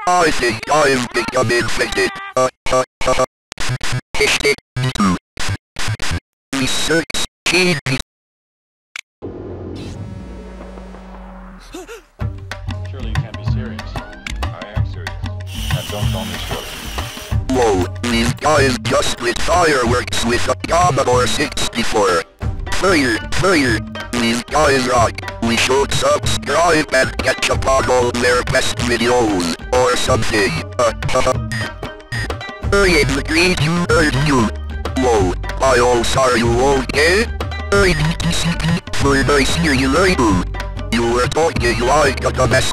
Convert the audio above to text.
I think I've become infected. Hashtag 2. Research change. Surely you can't be serious. I am serious. And don't call me short. Whoa, these guys just lit fireworks with a Commodore 64. Fire, fire, these guys rock. We should subscribe and catch up on all their best videos, or something. I am the great you heard you. Whoa, I also are you okay? I need to see for my serial idol. You were talking like a domestic.